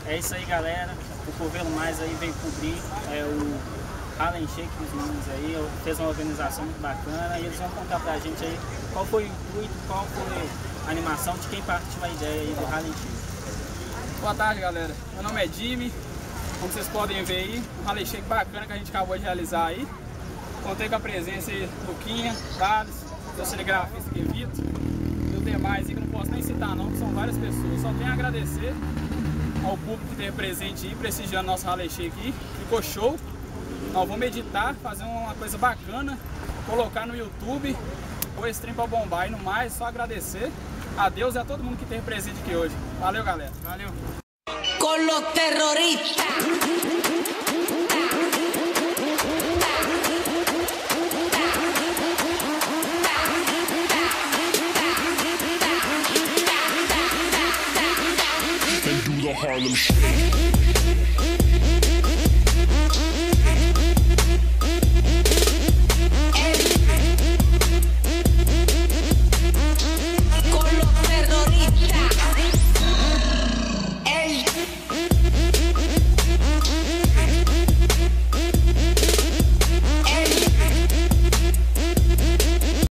É isso aí, galera. O Covelho Mais aí veio cobrir o Harlem Shake dos meninos aí. Fez uma organização muito bacana e eles vão contar pra gente aí qual foi o intuito, qual foi a animação, de quem partiu a ideia aí do Harlem Shake. Boa tarde, galera. Meu nome é Jimmy. Como vocês podem ver aí, um Harlem Shake bacana que a gente acabou de realizar aí. Contei com a presença aí do Luquinha, Thales, do cinegrafista aqui, Vitor, e os demais aí que eu não posso nem citar não, que são várias pessoas. Só tenho a agradecer ao público que esteve presente aí, prestigiando nosso Harlem Shake aí. Ficou show. Nós vamos editar, fazer uma coisa bacana, colocar no YouTube, o stream pra bombar e no mais, só agradecer a Deus e a todo mundo que esteve presente aqui hoje. Valeu, galera. Valeu. Con los terroristas. And do the Harlem Shake.